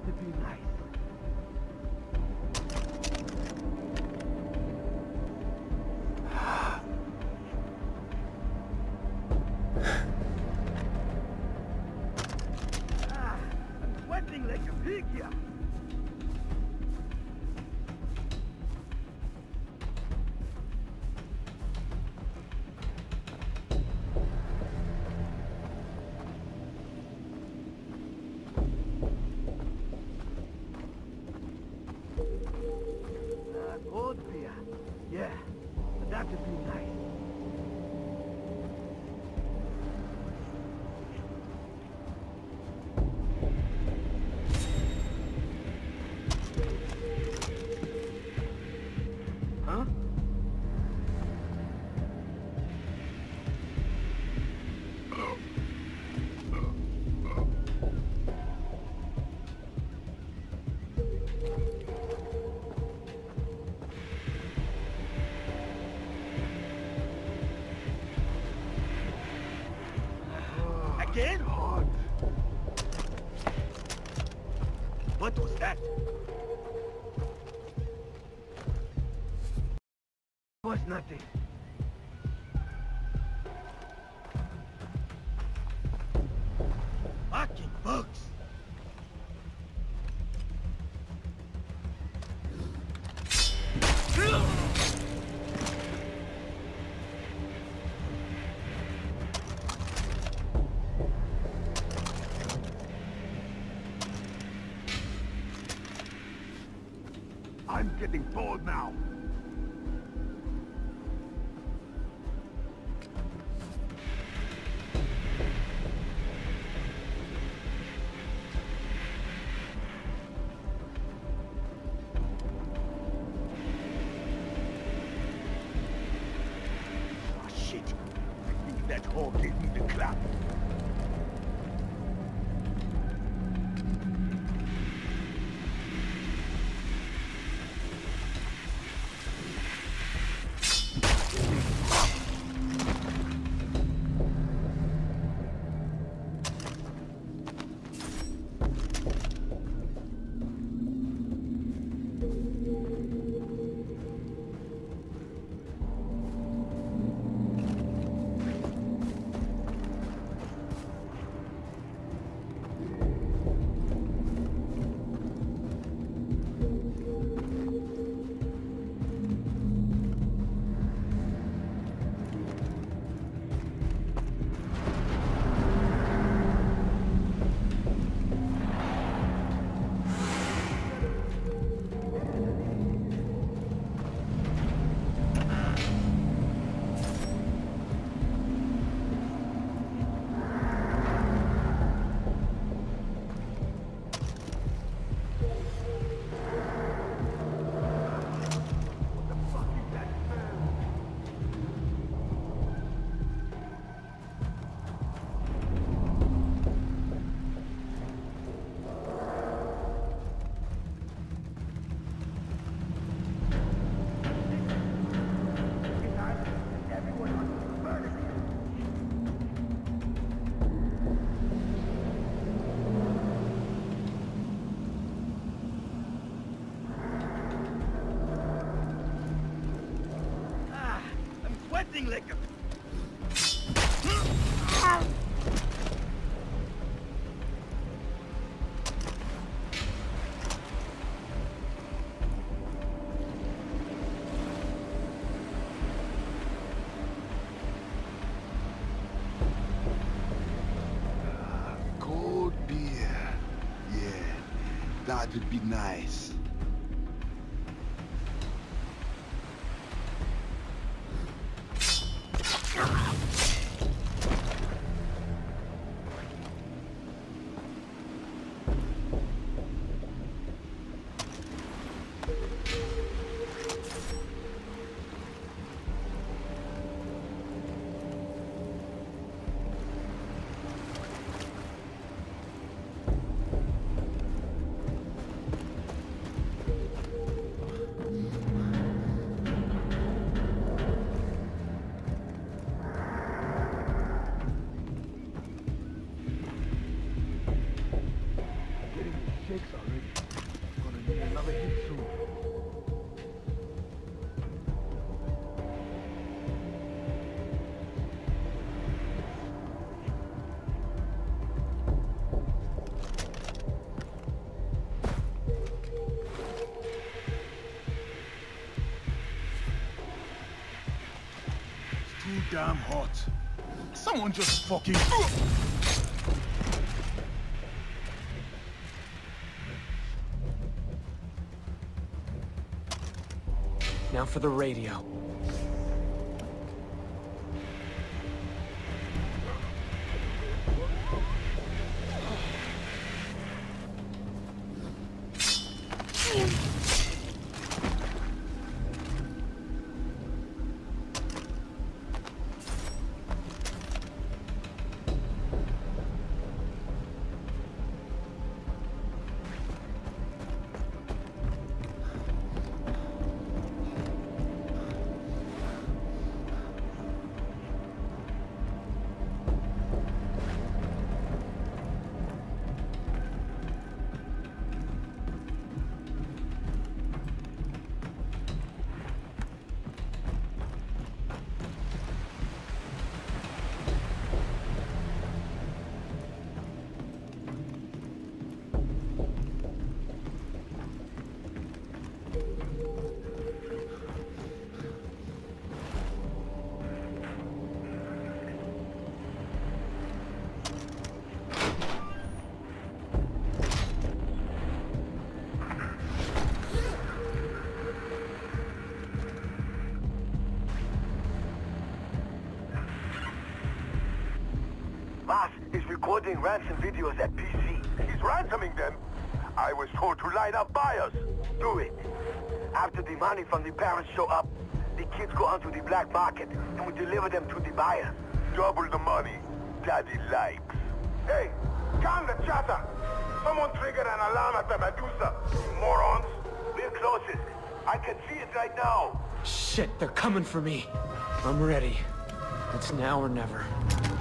to be nice. I'm sweating like a pig here. Cold beer. Yeah, but that would be nice. Huh? Again? God. What was that? Was nothing. Fucking bugs! I'm getting bored now. Oh shit. I think that hole gave me the clap. Sweating like a... Cold beer. Yeah, that would be nice. already. Gonna need another hit soon. It's too damn hot. Someone just fucking... Now for the radio. Boss is recording ransom videos at PC. He's ransoming them. I was told to line up buyers. Do it. After the money from the parents show up, the kids go onto the black market and we deliver them to the buyers. Double the money Daddy likes. Hey, calm the chatter. Someone triggered an alarm at the Medusa. Morons. We're closest. I can see it right now. Shit, they're coming for me. I'm ready. It's now or never.